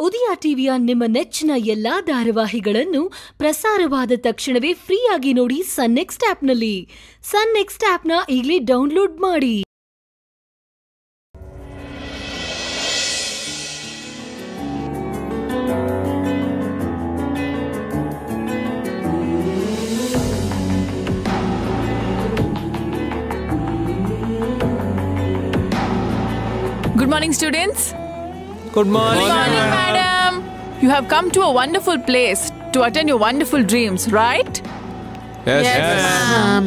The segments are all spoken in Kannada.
ಉದಯ ಟಿವಿಯ ನಿಮ್ಮ ನೆಚ್ಚಿನ ಎಲ್ಲಾ ಧಾರಾವಾಹಿಗಳನ್ನು ಪ್ರಸಾರವಾದ ತಕ್ಷಣವೇ ಫ್ರೀಯಾಗಿ ನೋಡಿ ಸನ್ ನೆಕ್ಸ್ಟ್ ಆಪ್ನಲ್ಲಿ. ಸನ್ ನೆಕ್ಸ್ಟ್ ಆಪ್ನ ಈಗಲೇ ಡೌನ್ಲೋಡ್ ಮಾಡಿ. Good morning, students. Good morning. Good morning, madam. You have come to a wonderful place to attend your wonderful dreams, right? Yes, ma'am.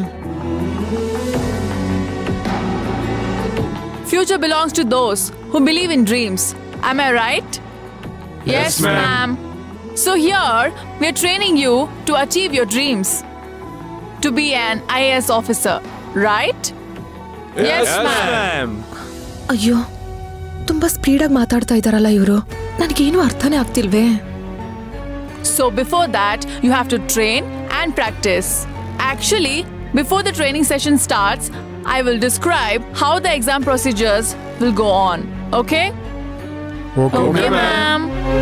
Future belongs to those who believe in dreams. Am I right? Yes, ma'am. So here, we are training you to achieve your dreams. To be an IAS officer, right? Yes, ma'am. ಅಯ್ಯೋ, ತುಂಬಾ ಸ್ಪೀಡಾಗಿ ಮಾತಾಡ್ತಾ ಇದಾರಲ್ಲ ಇವರು. ನನಗೇನು ಅರ್ಥನೇ ಆಗ್ತಿಲ್ವೇ. So before that, you have to train and practice. Actually, before the training session starts, I will describe how the exam procedures will go on. Okay? Okay, ma'am.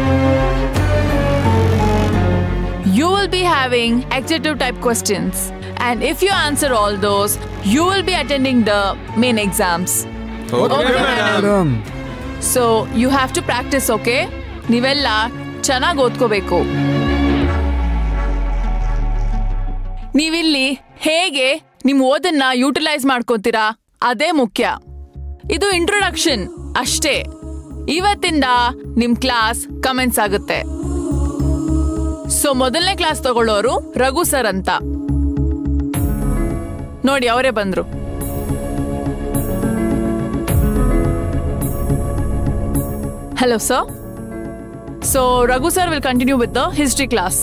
You will be having adjective type questions. And if you answer all those, you will be attending the main exams. Okay, madam. So you have to practice, okay? ನೀವೆಲ್ಲ ಚೆನ್ನಾಗಿ ಓದ್ಕೋಬೇಕು. ನೀವಿಲ್ಲಿ ಹೇಗೆ ನಿಮ್ಮ ಓದನ್ನ ಯೂಟಿಲೈಸ್ ಮಾಡ್ಕೊತೀರಾ ಅದೇ ಮುಖ್ಯ. ಇದು ಇಂಟ್ರೊಡಕ್ಷನ್ ಅಷ್ಟೇ. ಇವತ್ತಿಂದ ನಿಮ್ ಕ್ಲಾಸ್ ಕಮೆಂಟ್ಸ್ ಆಗುತ್ತೆ. ಸೊ ಮೊದಲನೇ ಕ್ಲಾಸ್ ತಗೊಳ್ಳೋರು ರಘು ಸರ್ ಅಂತ. ನೋಡಿ ಅವರೇ ಬಂದ್ರು. Hello, sir. So, Raghu sir will continue with the history class.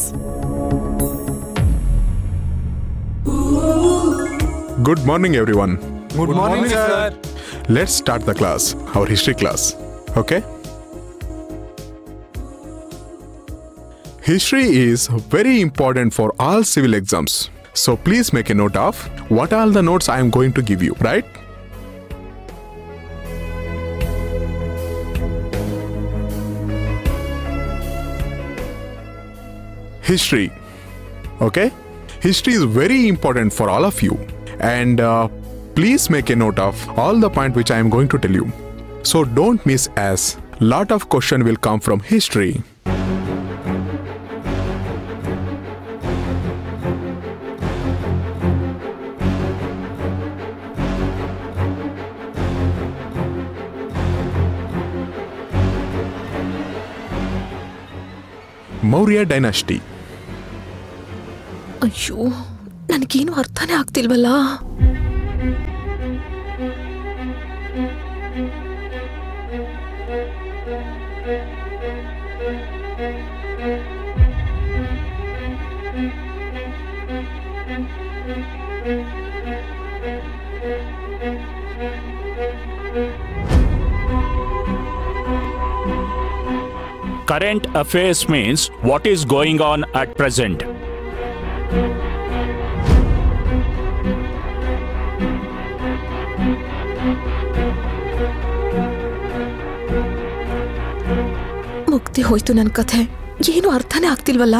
Good morning, everyone. Good morning, sir. Let's start the class, our history class. Okay? History is very important for all civil exams. So, please make a note of what all the notes I am going to give you, right? History. Okay? History is very important for all of you. And please make a note of all the points which I am going to tell you. So don't miss, as lot of question will come from history. Maurya Dynasty. ಅಯ್ಯೋ, ನನಗೇನು ಅರ್ಥನೇ ಆಗ್ತಿಲ್ವಲ್ಲ. Current affairs means what is going on at present. ಮುಕ್ತಿ ಹೋಯ್ತು ನನ್ನ ಕಥೆ. ಏನು ಅರ್ಥನೇ ಆಗ್ತಿಲ್ವಲ್ಲ.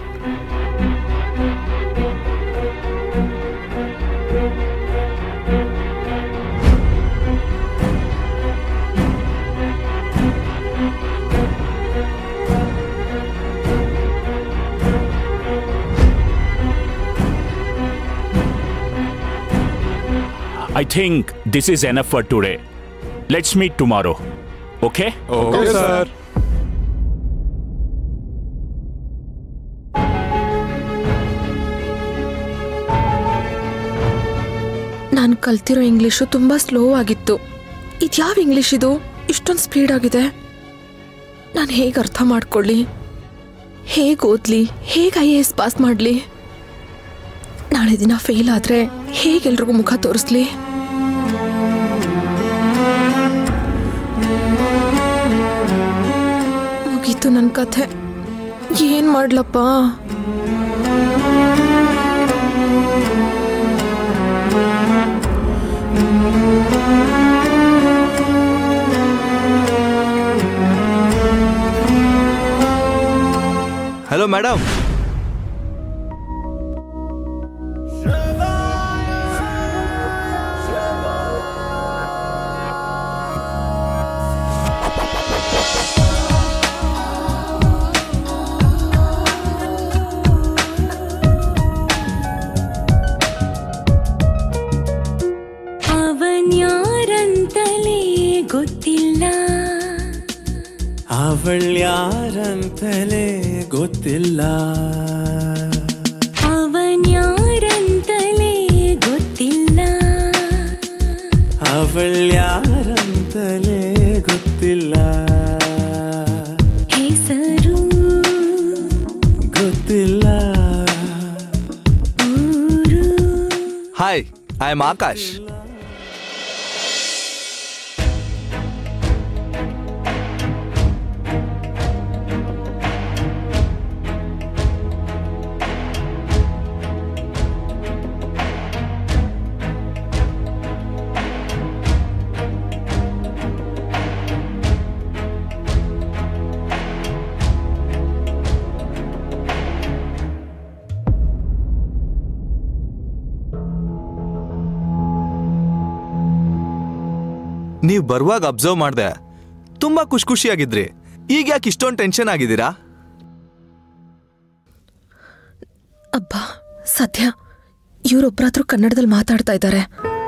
I think this is enough for today. Let's meet tomorrow. Okay? Okay, sir. ನಾನು ಕಲ್ತಿರೋ ಇಂಗ್ಲಿಷು ತುಂಬಾ ಸ್ಲೋ ಆಗಿತ್ತು. ಇದ್ಯಾವ ಇಂಗ್ಲಿಷ್ ಇದು ಇಷ್ಟೊಂದು ಸ್ಪೀಡ್ ಆಗಿದೆ? ನಾನು ಹೇಗೆ ಅರ್ಥ ಮಾಡ್ಕೊಳ್ಳಿ, ಹೇಗೆ ಓದ್ಲಿ, ಹೇಗೆ IAS ಪಾಸ್ ಮಾಡಲಿ? ನಾಳೆ ದಿನ ಫೇಲ್ ಆದ್ರೆ ಹೇಗೆಲ್ರಿಗೂ ಮುಖ ತೋರಿಸ್ಲಿ? ಮುಗೀತು ನನ್ನ ಕಥೆ. ಏನ್ ಮಾಡ್ಲಪ್ಪ? Hello madam. ಅವಳ್ಯಾರಂತಲೇ ಗೊತ್ತಿಲ್ಲ, ಅವನ್ಯಾರಂತಲೇ ಗೊತ್ತಿಲ್ಲ, ಅವಳ್ಯಾರಂತಲೇ ಗೊತ್ತಿಲ್ಲ, ಹೆಸರು ಗೊತ್ತಿಲ್ಲ, ಊರು. Hi, I am Akash. ನೀವು ಬರುವಾಗ ಅಬ್ಸರ್ವ್ ಮಾಡಿದೆ, ತುಂಬಾ ಖುಷಿಯಾಗಿದ್ರಿ. ಈಗ ಯಾಕೆ ಇಷ್ಟೊಂದು ಟೆನ್ಷನ್ ಆಗಿದ್ದೀರಾ? ಅಬ್ಬಾ, ಸದ್ಯ ಇವರೊಬ್ಬರಾದ್ರೂ ಕನ್ನಡದಲ್ಲಿ ಮಾತಾಡ್ತಾ ಇದ್ದಾರೆ.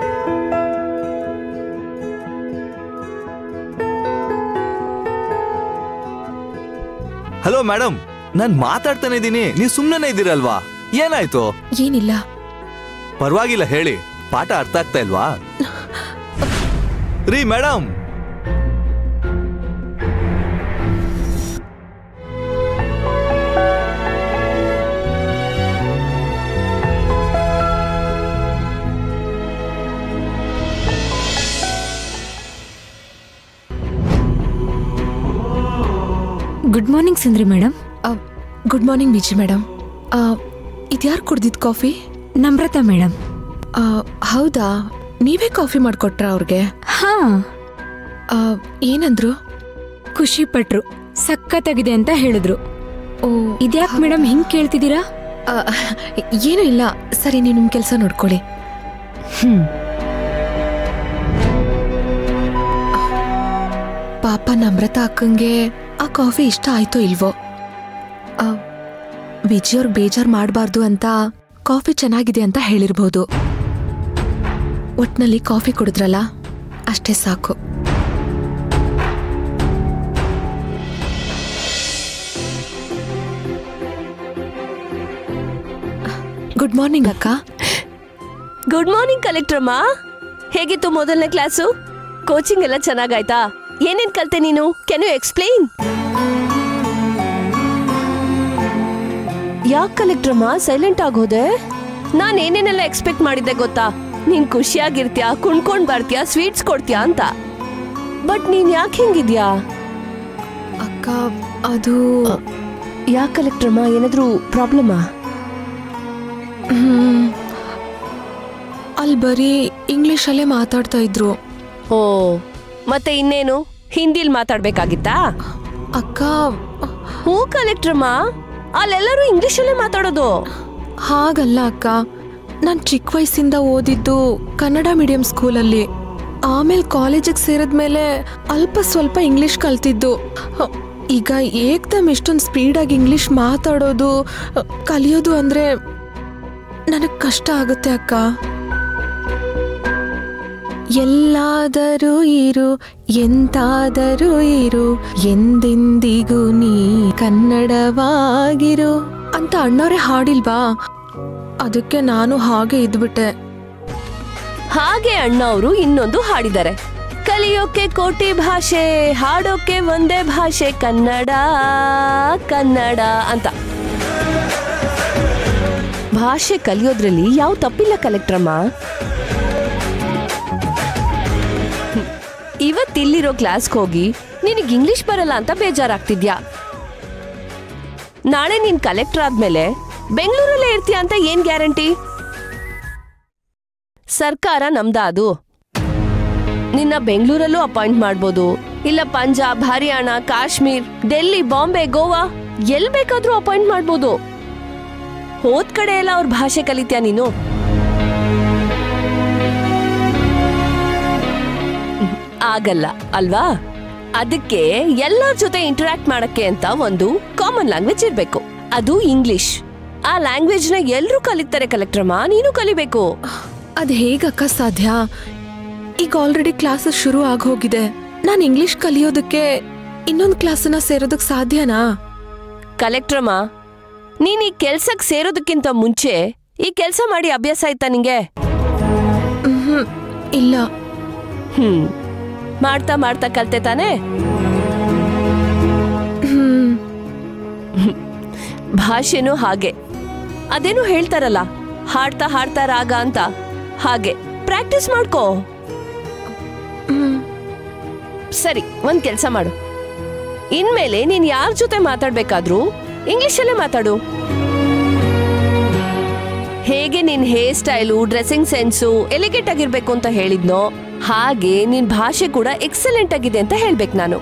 ಹಲೋ ಮೇಡಮ್, ನಾನ್ ಮಾತಾಡ್ತಾನೆ ಇದ್ದೀನಿ, ನೀವು ಸುಮ್ಮನೆ ಇದ್ದೀರಲ್ವಾ? ಏನಾಯ್ತು? ಏನಿಲ್ಲ. ಪರವಾಗಿಲ್ಲ, ಹೇಳಿ. ಪಾಠ ಅರ್ಥ ಆಗ್ತಾ ಇಲ್ವಾ? ರೀ madam, good morning Sundari madam. Good morning Viji madam. ಇದ್ಯಾರು ಕುಡ್ದಿದ್ ಕಾಫಿ? ನಮ್ರತಾ ಮೇಡಮ್. ಹೌದಾ, ನೀವೇ ಕಾಫಿ ಮಾಡ್ಕೊಟ್ರ ಅವ್ರಿಗೆ? ಹಾ. ಏನಂದ್ರು? ಖುಷಿ ಪಟ್ರು, ಸಖತ್ತಾಗಿದೆ ಅಂತ ಹೇಳಿದ್ರು. ಓ, ಇದ್ಯಾಕೆ ಮೇಡಮ್ ಹಿಂಗ್ ಕೇಳ್ತಿದ್ದೀರಾ? ಏನೂ ಇಲ್ಲ. ಸರಿ, ನೀವು ನಿಮ್ಮ ಕೆಲಸ ನೋಡ್ಕೊಳ್ಳಿ. ಪಾಪ ನಮ್ರತಾ ಅಕ್ಕಂಗೆ ಆ ಕಾಫಿ ಇಷ್ಟ ಆಯ್ತೋ ಇಲ್ವೋ. ವಿಜಯವ್ರಿಗೆ ಬೇಜಾರು ಮಾಡಬಾರ್ದು ಅಂತ ಕಾಫಿ ಚೆನ್ನಾಗಿದೆ ಅಂತ ಹೇಳಿರ್ಬೋದು. ಒಟ್ನಲ್ಲಿ ಕಾಫಿ ಕುಡಿದ್ರಲ್ಲ, ಅಷ್ಟೇ ಸಾಕು. ಗುಡ್ ಮಾರ್ನಿಂಗ್ ಅಕ್ಕ. ಗುಡ್ ಮಾರ್ನಿಂಗ್ ಕಲೆಕ್ಟ್ರಮ್ಮ. ಹೇಗಿತ್ತು ಮೊದಲನೇ ಕ್ಲಾಸು? ಕೋಚಿಂಗ್ ಎಲ್ಲ ಚೆನ್ನಾಗಾಯ್ತಾ? ಏನೇನ್ ಕಲ್ತೆ ನೀನು? Can you explain? ಯಾಕೆ ಕಲೆಕ್ಟ್ರಮ್ಮ ಸೈಲೆಂಟ್ ಆಗೋದೆ? ನಾನು ಏನೇನೆಲ್ಲ ಎಕ್ಸ್ಪೆಕ್ಟ್ ಮಾಡಿದ್ದೆ ಗೊತ್ತಾ? ನೀನ್ ಖುಷಿಯಾಗಿರ್ತೀಯಾ, ಕುಣ್ಕೊಂಡ್ ಬರ್ತೀಯಾ, ಸ್ವೀಟ್ಸ್ ಕೊಡ್ತೀಯಾ ಅಂತ. ಬಟ್ ನೀನ್ ಯಾಕೆ ಹಿಂಗಿದ್ಯಾ? ಅಕ್ಕ, ಅದು ಯಾಕೆ ಕಲೆಕ್ಟ್ರಮ್ಮ, ಏನಾದ್ರೂ ಪ್ರಾಬ್ಲಮಾ? ಅಲ್ಲಿ ಬರೀ ಇಂಗ್ಲಿಷಲ್ಲೇ ಮಾತಾಡ್ತಾ ಇದ್ರು. ಓ, ಮತ್ತೆ ಇನ್ನೇನು, ಹಿಂದಿಲ್ ಮಾತಾಡ್ಬೇಕಾಗಿತ್ತಾ? ಅಕ್ಕ, ಹೂ ಕಲೆಕ್ಟ್ರಮ್ಮ, ಅಲ್ಲೆಲ್ಲರೂ ಇಂಗ್ಲಿಷಲ್ಲೇ ಮಾತಾಡೋದು. ಹಾಗಲ್ಲ ಅಕ್ಕ, ನಾನು ಚಿಕ್ಕ ವಯಸ್ಸಿಂದ ಓದಿದ್ದು ಕನ್ನಡ ಮೀಡಿಯಂ ಸ್ಕೂಲಲ್ಲಿ. ಆಮೇಲೆ ಕಾಲೇಜಿಗೆ ಸೇರಿದ್ಮೇಲೆ ಅಲ್ಪ ಸ್ವಲ್ಪ ಇಂಗ್ಲಿಷ್ ಕಲ್ತಿದ್ದು. ಈಗ ಏಕ್ದಮ್ ಇಷ್ಟೊಂದು ಸ್ಪೀಡಾಗಿ ಇಂಗ್ಲಿಷ್ ಮಾತಾಡೋದು, ಕಲಿಯೋದು ಅಂದರೆ ನನಗೆ ಕಷ್ಟ ಆಗುತ್ತೆ ಅಕ್ಕ. ಎಲ್ಲಾದರೂ ಇರು, ಎಂತಾದರೂ ಇರು, ಎಂದೆಂದಿಗೂ ನೀ ಕನ್ನಡವಾಗಿರು ಅಂತ ಅಣ್ಣವರೇ ಹಾಡಿಲ್ವಾ? ಅದಕ್ಕೆ ನಾನು ಹಾಗೆ ಇದ್ಬಿಟ್ಟೆ. ಹಾಗೆ ಅಣ್ಣ ಅವರು ಇನ್ನೊಂದು ಹಾಡಿದ್ದಾರೆ, ಕಲಿಯೋಕೆ ಕೋಟಿ ಭಾಷೆ, ಹಾಡೋಕೆ ಒಂದೇ ಭಾಷೆ, ಕನ್ನಡ ಕನ್ನಡ ಅಂತ. ಭಾಷೆ ಕಲಿಯೋದ್ರಲ್ಲಿ ಯಾವ ತಪ್ಪಿಲ್ಲ ಕಲೆಕ್ಟ್ರಮ್ಮ. ಇವತ್ತಿಲ್ಲಿರೋ ಕ್ಲಾಸ್ಗೆ ಹೋಗಿ ನಿನಗೆ ಇಂಗ್ಲಿಷ್ ಬರಲ್ಲ ಅಂತ ಬೇಜಾರಾಗ್ತಿದ್ಯಾ? ನಾಳೆ ನೀನ್ ಕಲೆಕ್ಟರ್ ಆದ್ಮೇಲೆ ಬೆಂಗಳೂರಲ್ಲೇ ಇರ್ತೀಯ ಅಂತ ಏನ್ ಗ್ಯಾರಂಟಿ? ಸರ್ಕಾರ ನಮ್ದ ಅದು. ನಿನ್ನ ಬೆಂಗಳೂರಲ್ಲೂ ಅಪಾಯಿಂಟ್ ಮಾಡ್ಬೋದು, ಇಲ್ಲ ಪಂಜಾಬ್, ಹರಿಯಾಣ, ಕಾಶ್ಮೀರ್, ಡೆಲ್ಲಿ, ಬಾಂಬೆ, ಗೋವಾ ಎಲ್ ಬೇಕಾದ್ರೂ ಅಪಾಯಿಂಟ್ ಮಾಡ್ಬೋದು. ಹೋದ್ ಕಡೆ ಎಲ್ಲ ಅವ್ರ ಭಾಷೆ ಕಲಿತ್ಯಾ ನೀನು? ಆಗಲ್ಲ ಅಲ್ವಾ? ಅದಕ್ಕೆ ಎಲ್ಲರ ಜೊತೆ ಇಂಟರಾಕ್ಟ್ ಮಾಡಕ್ಕೆ ಅಂತ ಒಂದು ಕಾಮನ್ ಲ್ಯಾಂಗ್ವೇಜ್ ಇರ್ಬೇಕು. ಅದು ಇಂಗ್ಲಿಷ್. ಆ ಲ್ಯಾಂಗ್ವೇಜ್ ನ ಎಲ್ರೂ ಕಲಿತಾರೆ ಕಲೆಕ್ಟ್ರಮ್ಮ, ನೀನು ಕಲಿಬೇಕು. ಅದ್ ಹೇಗಕ್ಕ ಸಾಧ್ಯ? ಈಗ ಆಲ್ರೆಡಿ ಕ್ಲಾಸಸ್ ಶುರು ಆಗೋಗಿದೆ. ನಾನು ಇಂಗ್ಲಿಷ್ ಕಲಿಯೋದಕ್ಕೆ ಇನ್ನೊಂದು ಕ್ಲಾಸನ್ನ ಸೇರೋದಕ್ ಸಾಧ್ಯನಾ? ಕಲೆಕ್ಟ್ರಮ್ಮ, ನೀನ್ ಈ ಕೆಲ್ಸಕ್ ಸೇರೋದಕ್ಕಿಂತ ಮುಂಚೆ ಈ ಕೆಲ್ಸ ಮಾಡಿ ಅಭ್ಯಾಸ ಆಯ್ತಾ ನಿಂಗೆ? ಇಲ್ಲ. ಮಾಡ್ತಾ ಮಾಡ್ತಾ ಕಲ್ತೆ ತಾನೆ? ಭಾಷೆನೂ ಹಾಗೆ. ಅದೇನು ಹೇಳ್ತಾರಲ್ಲ, ಹಾಡ್ತಾ ಹಾಡ್ತಾ ರಾಗ ಅಂತ, ಹಾಗೆ ಪ್ರಾಕ್ಟೀಸ್ ಮಾಡ್ಕೋ. ಸರಿ, ಒಂದ್ ಕೆಲ್ಸ ಮಾಡು. ಇನ್ಮೇಲೆ ನೀನ್ ಯಾರ ಜೊತೆ ಮಾತಾಡ್ಬೇಕಾದ್ರೂ ಇಂಗ್ಲಿಷಲ್ಲೇ ಮಾತಾಡು. ಹೇಗೆ ನಿನ್ hair style, dressing sense elegant ಆಗಿರ್ಬೇಕು ಅಂತ ಹೇಳಿದ್ನೋ, ಹಾಗೆ ನಿನ್ ಭಾಷೆ ಕೂಡ ಎಕ್ಸಲೆಂಟ್ ಆಗಿದೆ ಅಂತ ಹೇಳ್ಬೇಕು ನಾನು.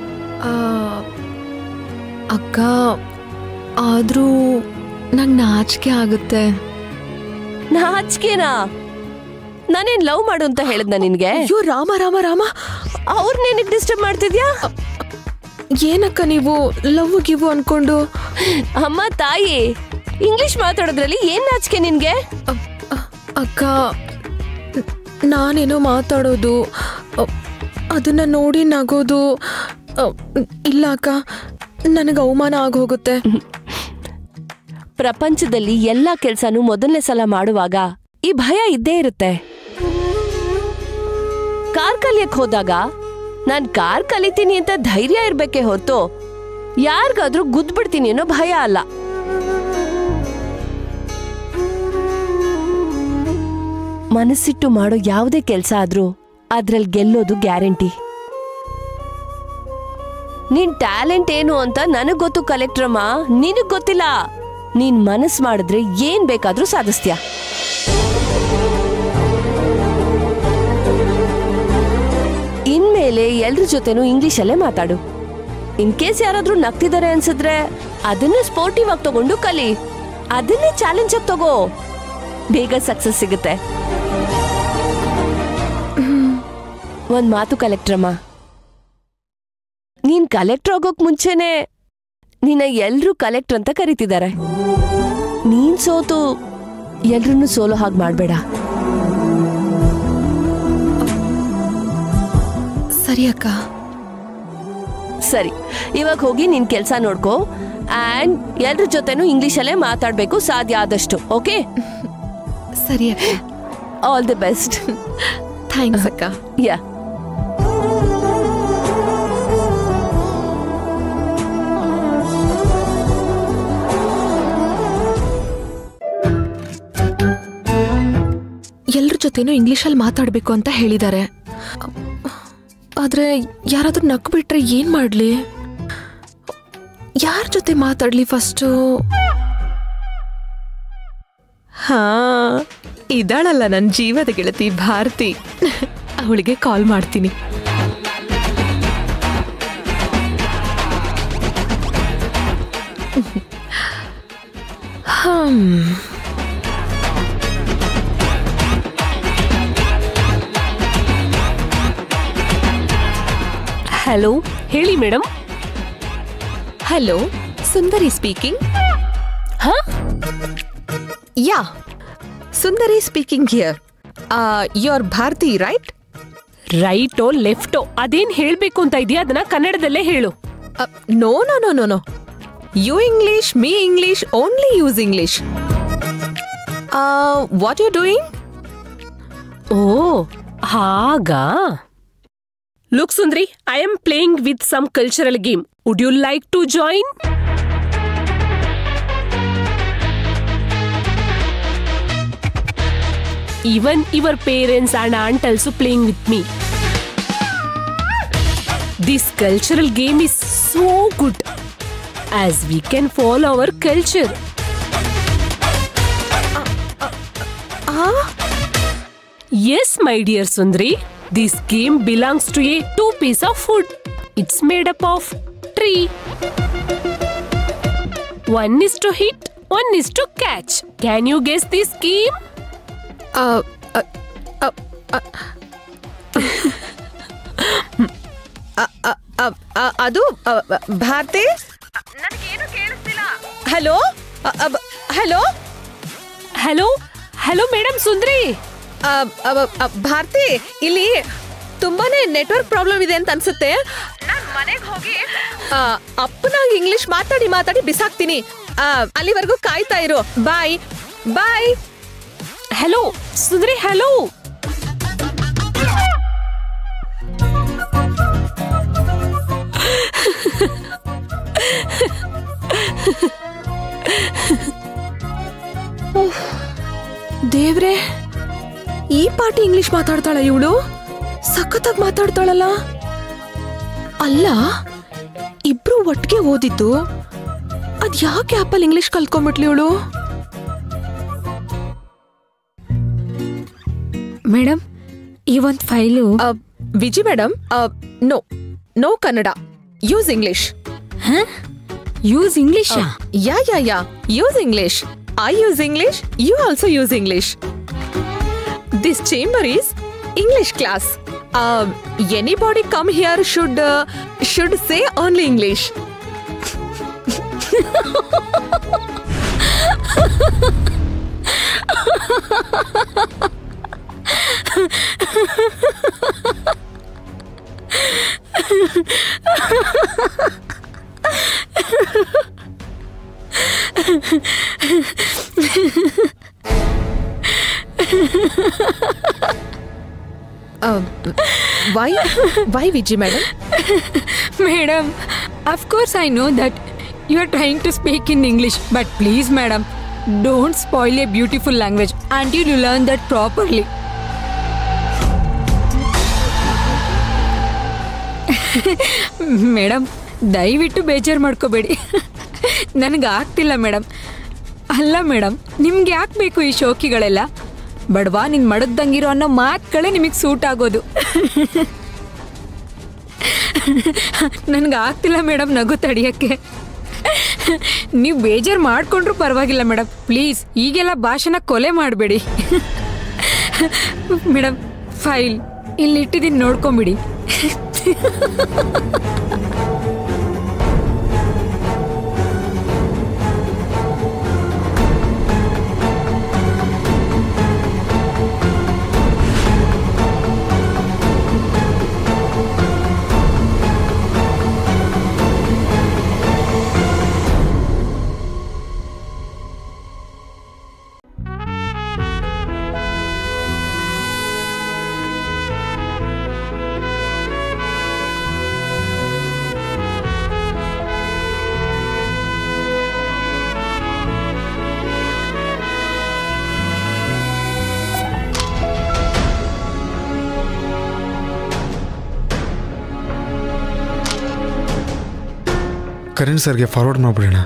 ಅಕ್ಕ, ಆದ್ರೂ ನಂಗೆ ನಾಚಿಕೆ ಆಗುತ್ತೆ. ನಾಚಿಕೆನಾ? ನಾನೇನ್ ಲವ್ ಮಾಡು ಅಂತ ಹೇಳಿದ್ನ ನಿನ್ಗೆ? ಅಯ್ಯೋ ರಾಮ ರಾಮ ರಾಮ, ಅವ್ರ ನಿನಗ್ ಡಿಸ್ಟರ್ಬ್ ಮಾಡ್ತಿದ್ಯಾ? ಏನಕ್ಕ ನೀವು ಲವ್ ಗಿವ್ ಅನ್ಕೊಂಡು? ಅಮ್ಮ ತಾಯಿ, ಇಂಗ್ಲಿಷ್ ಮಾತಾಡೋದ್ರಲ್ಲಿ ಏನ್ ನಾಚಿಕೆ ನಿನ್ಗೆ? ಅಕ್ಕ, ನಾನೇನೋ ಮಾತಾಡೋದು, ಅದನ್ನ ನೋಡಿ ನಗೋದು. ಇಲ್ಲ ಅಕ್ಕ, ನನಗೆ ಅವಮಾನ ಆಗೋಗುತ್ತೆ. ಪ್ರಪಂಚದಲ್ಲಿ ಎಲ್ಲಾ ಕೆಲ್ಸನೂ ಮೊದಲನೇ ಸಲ ಮಾಡುವಾಗ ಈ ಭಯ ಇದ್ದೇ ಇರುತ್ತೆ. ಕಾರ್ ಕಲಿಯಕ್ ಹೋದಾಗ ನಾನ್ ಕಾರ್ ಕಲಿತೀನಿ ಅಂತ ಧೈರ್ಯ ಇರ್ಬೇಕೆ ಹೊರತು ಯಾರಿಗಾದ್ರೂ ಗುದ್ಬಿಡ್ತೀನಿ ಅನ್ನೋ ಭಯ ಅಲ್ಲ. ಮನಸ್ಸಿಟ್ಟು ಮಾಡೋ ಯಾವುದೇ ಕೆಲ್ಸ ಆದ್ರೂ ಅದ್ರಲ್ಲಿ ಗೆಲ್ಲೋದು ಗ್ಯಾರಂಟಿ. ನಿನ್ ಟ್ಯಾಲೆಂಟ್ ಏನು ಅಂತ ನನಗ್ ಗೊತ್ತು ಕಲೆಕ್ಟ್ರಮ್ಮ, ನಿನಗ್ ಗೊತ್ತಿಲ್ಲ. ನೀನ್ ಮನಸ್ ಮಾಡಿದ್ರೆ ಏನ್ ಬೇಕಾದ್ರೂ ಸಾಧಿಸ್ತೀಯ. ಇನ್ಮೇಲೆ ಎಲ್ರ ಜೊತೆನೂ ಇಂಗ್ಲಿಷಲ್ಲೇ ಮಾತಾಡು. ಇನ್ ಕೇಸ್ ಯಾರಾದ್ರೂ ನಗ್ತಿದ್ದಾರೆ ಅನ್ಸಿದ್ರೆ ಅದನ್ನೇ ಸ್ಪೋರ್ಟಿವ್ ಆಗಿ ತಗೊಂಡು ಕಲಿ. ಅದನ್ನೇ ಚಾಲೆಂಜ್ ಆಗಿ ತಗೋ, ಬೇಗ ಸಕ್ಸಸ್ ಸಿಗುತ್ತೆ. ಒಂದ್ ಮಾತು ಕಲೆಕ್ಟ್ರಮ್ಮ, ನೀನ್ ಕಲೆಕ್ಟರ್ ಆಗೋಕ್ ಮುಂಚೆನೆ ನಿನ್ನ ಎಲ್ರೂ ಕಲೆಕ್ಟರ್ ಅಂತ ಕರೀತಿದ್ದಾರೆ. ನೀನ್ ಸೋತು ಎಲ್ರನ್ನೂ ಸೋಲೋ ಹಾಗೆ ಮಾಡ್ಬೇಡ. ಸರಿ ಅಕ್ಕ. ಸರಿ, ಇವಾಗ ಹೋಗಿ ನಿನ್ ಕೆಲ್ಸ ನೋಡ್ಕೋ. ಅಂಡ್ ಎಲ್ರ ಜೊತೆನೂ ಇಂಗ್ಲಿಷಲ್ಲೇ ಮಾತಾಡ್ಬೇಕು ಸಾಧ್ಯ ಆದಷ್ಟು. ಓಕೆ? ಸರಿ ಅಕ್ಕ. All the best. ಥ್ಯಾಂಕ್ಸ್ ಅಕ್ಕ. ಯಾ. ಎಲ್ರ ಜೊತೆನೂ ಇಂಗ್ಲಿಷಲ್ಲಿ ಮಾತಾಡ್ಬೇಕು ಅಂತ ಹೇಳಿದ್ದಾರೆ. ಆದ್ರೆ ಯಾರಾದ್ರೂ ನಕ್ಬಿಟ್ರೆ ಏನ್ ಮಾಡ್ಲಿ? ಯಾರ ಜೊತೆ ಮಾತಾಡ್ಲಿ ಫಸ್ಟು? ಹಾ, ಇದಾಳಲ್ಲ ನನ್ನ ಜೀವದ ಗೆಳತಿ ಭಾರತಿ, ಅವಳಿಗೆ ಕಾಲ್ ಮಾಡ್ತೀನಿ. ಹಲೋ, ಹೇಳಿ ಮೇಡಮ್. Hello, Sundari speaking. ಹಾ, yeah, Sundari speaking here. Your Bharati right? ರೈಟೋ ಲೆಫ್ಟೋ ಅದೇನ್ ಹೇಳ್ಬೇಕು ಅಂತ ಇದೆಯಾ ಅದನ್ನ ಕನ್ನಡದಲ್ಲೇ ಹೇಳು. No no no no no, you English, me English, only use English. What you doing? ಓ ಹಾಗಾ. Look Sundari, I am playing with some cultural game. Would you like to join? Even your parents and aunt also playing with me. This cultural game is so good as we can follow our culture. Yes, my dear Sundari. This game belongs to a two piece of food. It's made up of tree. One is to hit, one is to catch. Can you guess the scheme? ಅದು Bharati. Hello hello hello hello madam Sundari. Bharati, ಇಲ್ಲಿ ತುಂಬಾನೇ ನೆಟ್ವರ್ಕ್ ಪ್ರಾಬ್ಲಮ್ ಇದೆ ಅಂತ ಅನ್ಸುತ್ತೆ. ನಾನು ಮನೆಗೆ ಹೋಗಿ ಅಪ್ಪನಾಗ ಇಂಗ್ಲಿಷ್ ಮಾತಾಡಿ ಮಾತಾಡಿ ಬಿಸಾಕ್ತೀನಿ. ಅಲ್ಲಿವರೆಗೂ ಕಾಯ್ತಾ ಇರು. Bye bye. Hello Sundari, hello. ದೇವ್ರೆ, ಈ ಪಾಟಿ ಇಂಗ್ಲಿಷ್ ಮಾತಾಡ್ತಾಳ ಇವಳು. ಸಖತ್ತಾಗಿ ಮಾತಾಡ್ತಾಳಲ್ಲ. ಅಲ್ಲ, ಇಬ್ರು ಒಟ್ಟಿಗೆ ಓದಿದ್ದು, ಅದ್ ಯಾಕೆ ಆಪಲ್ ಇಂಗ್ಲಿಷ್ ಕಲ್ತ್ಕೊಂಡ್ಬಿಟ್ಲಿ ಇವಳು? ಮೇಡಮ್, ಈ ಒಂದು file. Viji madam, no no Kannada, use English. Use English? Yeah use English. I use English, you also use English. This chamber is English class. Anybody come here should say only English. Why Vijay madam? Madam, of course I know that you are trying to speak in English, but please madam, don't spoil a beautiful language until you learn that properly. Madam, ದಯವಿಟ್ಟು ಬೇಜಾರು ಮಾಡ್ಕೋಬೇಡಿ. ನನಗೆ ಆಗ್ತಿಲ್ಲ ಮೇಡಮ್. ಅಲ್ಲ ಮೇಡಮ್, ನಿಮ್ಗೆ ಯಾಕೆ ಬೇಕು ಈ ಶೋಕಿಗಳೆಲ್ಲ? ಬಡವಾ ನಿನ್ ಮಡಗ್ದಂಗಿರೋ ಅನ್ನೋ ಮಾತುಗಳೇ ನಿಮಗೆ ಸೂಟ್ ಆಗೋದು. ನನಗೆ ಆಗ್ತಿಲ್ಲ ಮೇಡಮ್ ನಗು ತಡಿಯಕ್ಕೆ. ನೀವು ಬೇಜಾರು ಮಾಡ್ಕೊಂಡ್ರೂ ಪರವಾಗಿಲ್ಲ ಮೇಡಮ್. ಪ್ಲೀಸ್ ಈಗೆಲ್ಲ ಭಾಷೆನ ಕೊಲೆ ಮಾಡಬೇಡಿ. ಮೇಡಮ್, ಫೈಲ್ ಇಲ್ಲಿ ಇಟ್ಟಿದ್ದೀನಿ, ನೋಡ್ಕೊಂಬಿಡಿ. ಕರಣ್ ಸರ್ಗೆ ಫಾರ್ವರ್ಡ್ ಮಾಡ್ಬಿಡೋಣ.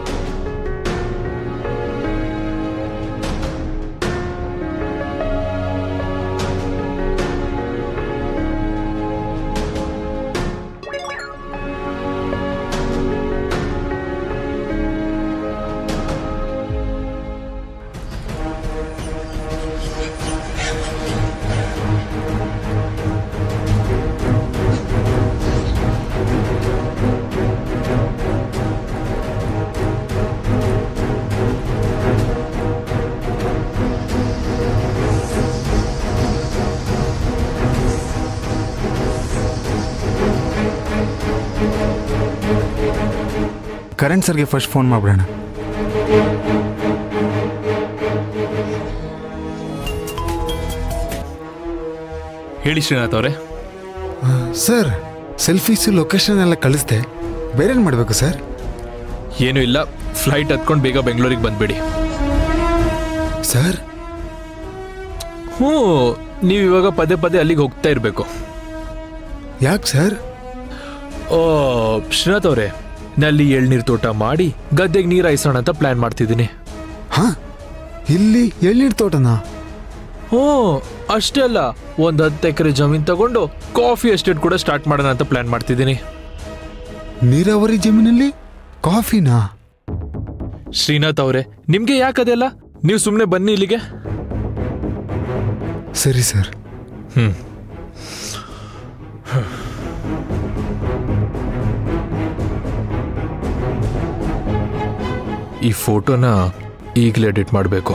ಕರಣ್ ಸರ್ಗೆ ಫಸ್ಟ್ ಫೋನ್ ಮಾಡ್ಬಿಡೋಣ. ಹೇಳಿ ಶ್ರೀನಾಥ್ ಅವರೇ. ಸರ್, ಸೆಲ್ಫೀಸು ಲೊಕೇಶನ್ ಎಲ್ಲ ಕಳಿಸ್ದೆ, ಬೇರೇನು ಮಾಡಬೇಕು ಸರ್? ಏನೂ ಇಲ್ಲ, ಫ್ಲೈಟ್ ಹತ್ಕೊಂಡು ಬೇಗ ಬೆಂಗಳೂರಿಗೆ ಬಂದ್ಬಿಡಿ. ಸರ್? ಹ್ಞೂ, ನೀವು ಇವಾಗ ಪದೇ ಪದೇ ಅಲ್ಲಿಗೆ ಹೋಗ್ತಾ ಇರಬೇಕು. ಯಾಕೆ ಸರ್? ಓ ಶ್ರೀನಾಥ್ ಅವರೇ, ನಲ್ಲಿ ಎಳ್ನೀರು ತೋಟ ಮಾಡಿ ಗದ್ದೆಗೆ ನೀರು ಹಾಯಿಸೋಣ ಅಂತ ಪ್ಲಾನ್ ಮಾಡ್ತಿದ್ದೀನಿ. ಹಾ, ಇಲ್ಲಿ ಎಳ್ನೀರು ತೋಟನಾ? ಹ್ಞೂ, ಅಷ್ಟೇ ಅಲ್ಲ, ಒಂದು 10 ಎಕರೆ ಜಮೀನು ತಗೊಂಡು ಕಾಫಿ ಎಸ್ಟೇಟ್ ಕೂಡ ಸ್ಟಾರ್ಟ್ ಮಾಡೋಣ ಅಂತ ಪ್ಲಾನ್ ಮಾಡ್ತಿದ್ದೀನಿ. ನೀರಾವರಿ ಜಮೀನಲ್ಲಿ ಕಾಫಿನಾ? ಶ್ರೀನಾಥ್ ಅವರೇ, ನಿಮ್ಗೆ ಯಾಕದೆಲ್ಲ? ನೀವು ಸುಮ್ಮನೆ ಬನ್ನಿ ಇಲ್ಲಿಗೆ. ಸರಿ ಸರ್. ಈ ಫೋಟೋನ ಈಗಲೇ ಎಡಿಟ್ ಮಾಡಬೇಕು.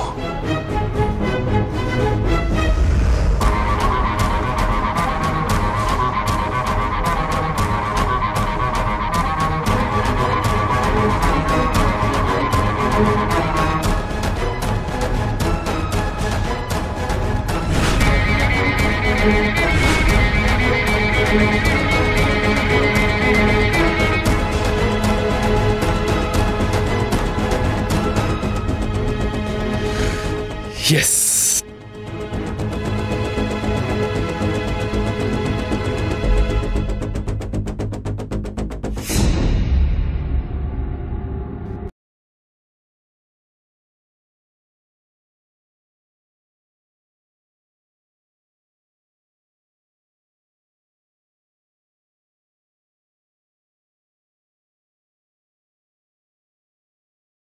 ಎಸ್,